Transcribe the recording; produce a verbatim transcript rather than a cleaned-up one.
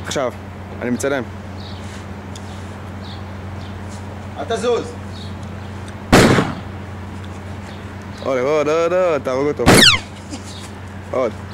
עכשיו, אני מצלם. אל תזוז! עוד, עוד, עוד, עוד, תהרוג אותו. עוד.